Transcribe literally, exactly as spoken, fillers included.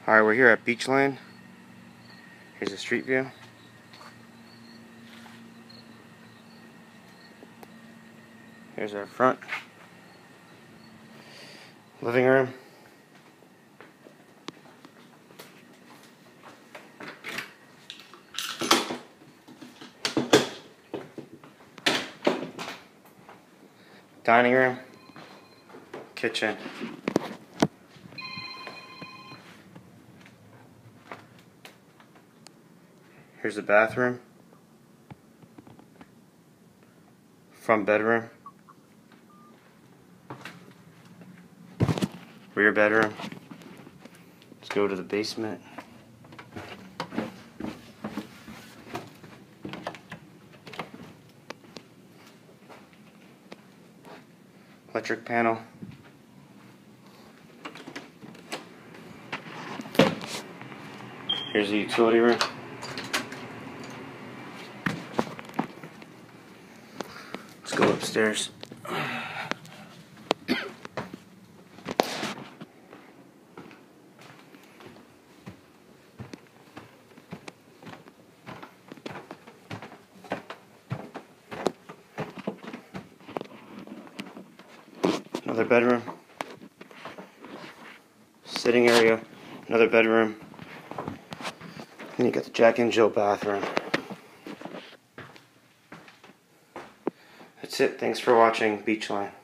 Alright, we're here at Beechland. Here's a street view. Here's our front living room. Dining room. Kitchen. Here's the bathroom. Front bedroom. Rear bedroom. Let's go to the basement. Electric panel. Here's the utility room. Let's go upstairs. Another bedroom. Sitting area. Another bedroom. And you got the Jack and Jill bathroom. That's it. Thanks for watching Beechland.